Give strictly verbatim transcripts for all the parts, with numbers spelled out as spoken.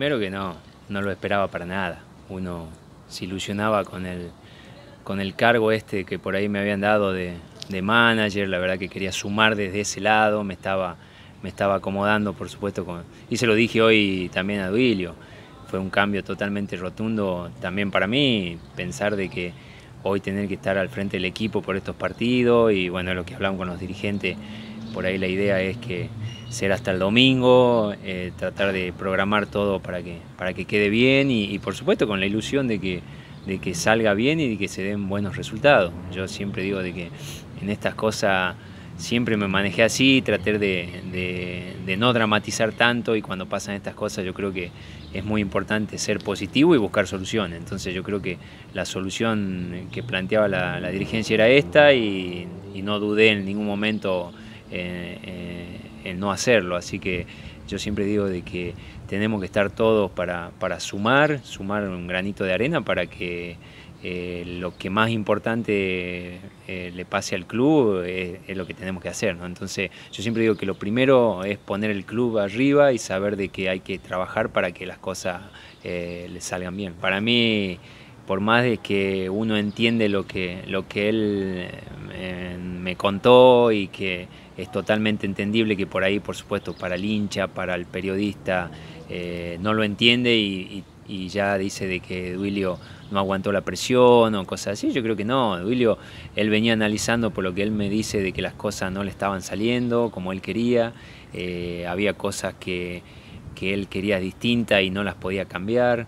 Primero que no, no lo esperaba para nada. Uno se ilusionaba con el, con el cargo este que por ahí me habían dado de, de manager. La verdad que quería sumar desde ese lado, me estaba, me estaba acomodando, por supuesto, con, y se lo dije hoy también a Duilio. Fue un cambio totalmente rotundo también para mí, pensar de que hoy tener que estar al frente del equipo por estos partidos y bueno, lo que hablamos con los dirigentes, por ahí la idea es que ser hasta el domingo, eh, tratar de programar todo para que, para que quede bien y, y por supuesto con la ilusión de que, de que salga bien y de que se den buenos resultados. Yo siempre digo de que en estas cosas siempre me manejé así, traté de, de, de no dramatizar tanto y cuando pasan estas cosas yo creo que es muy importante ser positivo y buscar soluciones. Entonces yo creo que la solución que planteaba la, la dirigencia era esta y, y no dudé en ningún momento eh, eh, en no hacerlo. Así que yo siempre digo de que tenemos que estar todos para, para sumar, sumar un granito de arena para que Eh, lo que más importante eh, le pase al club es, es lo que tenemos que hacer, ¿no? Entonces yo siempre digo que lo primero es poner el club arriba y saber de que hay que trabajar para que las cosas eh, le salgan bien. Para mí, por más de que uno entiende lo que, lo que él eh, me contó y que es totalmente entendible que por ahí, por supuesto, para el hincha, para el periodista, eh, no lo entiende y, y, y ya dice de que Duilio no aguantó la presión o cosas así. Yo creo que no, Duilio, él venía analizando por lo que él me dice de que las cosas no le estaban saliendo como él quería, eh, había cosas que, que él quería distintas y no las podía cambiar.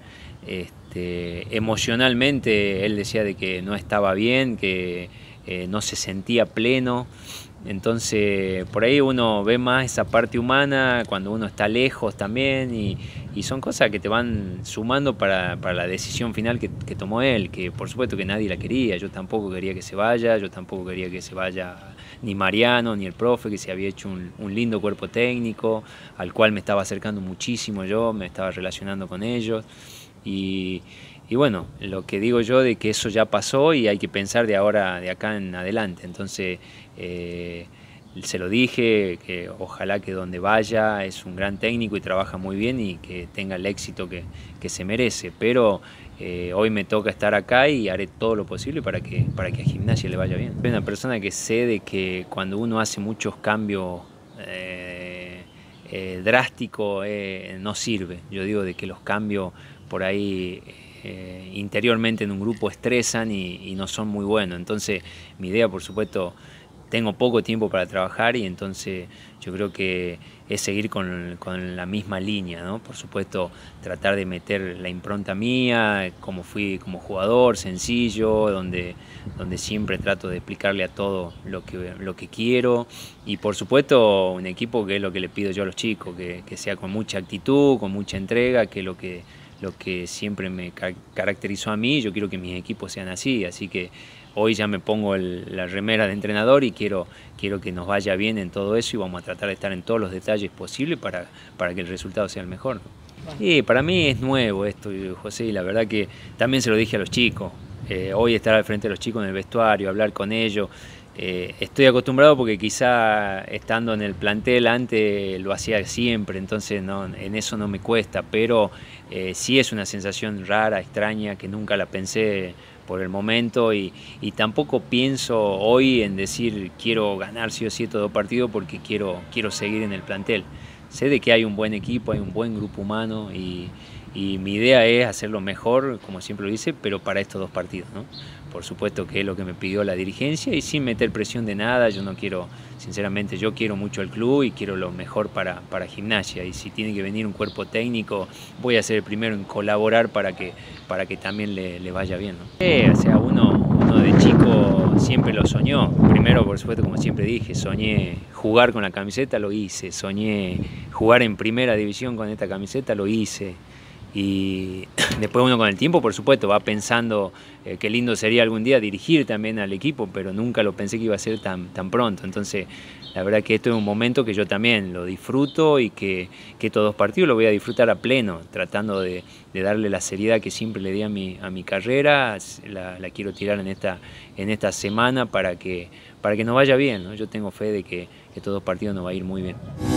Este, emocionalmente él decía de que no estaba bien, que eh, no se sentía pleno. Entonces por ahí uno ve más esa parte humana cuando uno está lejos también y, y son cosas que te van sumando para, para la decisión final que, que tomó él, que por supuesto que nadie la quería, yo tampoco quería que se vaya, yo tampoco quería que se vaya ni Mariano ni el profe, que se había hecho un, un lindo cuerpo técnico al cual me estaba acercando muchísimo yo, me estaba relacionando con ellos y, y bueno, lo que digo yo de que eso ya pasó y hay que pensar de ahora, de acá en adelante. Entonces eh, se lo dije, que ojalá que donde vaya es un gran técnico y trabaja muy bien y que tenga el éxito que, que se merece, pero eh, hoy me toca estar acá y haré todo lo posible para que, para que a Gimnasia le vaya bien. Soy una persona que sé de que cuando uno hace muchos cambios eh, eh, drásticos eh, no sirve. Yo digo de que los cambios por ahí eh, interiormente en un grupo estresan y, y no son muy buenos. Entonces mi idea, por supuesto, tengo poco tiempo para trabajar y entonces yo creo que es seguir con, con la misma línea, ¿no? Por supuesto, tratar de meter la impronta mía, como fui como jugador, sencillo, donde, donde siempre trato de explicarle a todo lo que, lo que quiero y por supuesto un equipo que es lo que le pido yo a los chicos, que, que sea con mucha actitud, con mucha entrega, que es lo que lo que siempre me caracterizó a mí, yo quiero que mis equipos sean así, así que hoy ya me pongo el, la remera de entrenador y quiero, quiero que nos vaya bien en todo eso y vamos a tratar de estar en todos los detalles posibles para, para que el resultado sea el mejor. Y para mí es nuevo esto, José, y la verdad que también se lo dije a los chicos, eh, hoy estar al frente de los chicos en el vestuario, hablar con ellos. Eh, estoy acostumbrado porque quizá estando en el plantel antes lo hacía siempre, entonces no, en eso no me cuesta, pero eh, sí es una sensación rara, extraña, que nunca la pensé por el momento y, y tampoco pienso hoy en decir quiero ganar sí o sí estos dos partidos porque quiero, quiero seguir en el plantel. Sé de que hay un buen equipo, hay un buen grupo humano y, y mi idea es hacerlo mejor, como siempre lo hice, pero para estos dos partidos, ¿no? Por supuesto que es lo que me pidió la dirigencia y sin meter presión de nada. Yo no quiero, sinceramente, yo quiero mucho al club y quiero lo mejor para, para Gimnasia. Y si tiene que venir un cuerpo técnico, voy a ser el primero en colaborar para que, para que también le, le vaya bien, ¿no? Eh, o sea, uno, uno de chico siempre lo soñó. Primero, por supuesto, como siempre dije, soñé jugar con la camiseta, lo hice. Soñé jugar en primera división con esta camiseta, lo hice. Y después uno con el tiempo, por supuesto, va pensando eh, qué lindo sería algún día dirigir también al equipo, pero nunca lo pensé que iba a ser tan, tan pronto. Entonces, la verdad que esto es un momento que yo también lo disfruto y que, que estos dos partidos lo voy a disfrutar a pleno, tratando de, de darle la seriedad que siempre le di a mi, a mi carrera. La, la quiero tirar en esta, en esta semana para que, para que nos vaya bien, ¿no? Yo tengo fe de que, que estos dos partidos nos va a ir muy bien.